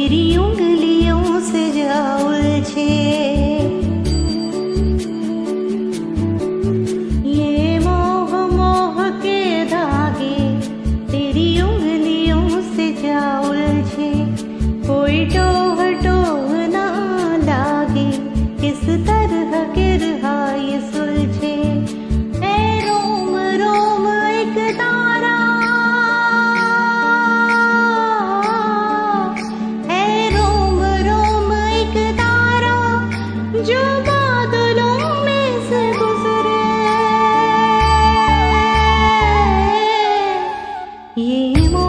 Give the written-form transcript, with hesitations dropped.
तेरी उंगलियों से जा उलझे। ये मोह मोह के धागे तेरी उंगलियों से जा उलझे। कोई टोह टोह ना लागे, किस तरह गिरहा ये सुलझे। ऐ रोम रोम एक तारा, ऐ रोम रोम एक तारा जो बादलों में से गुजरे। ये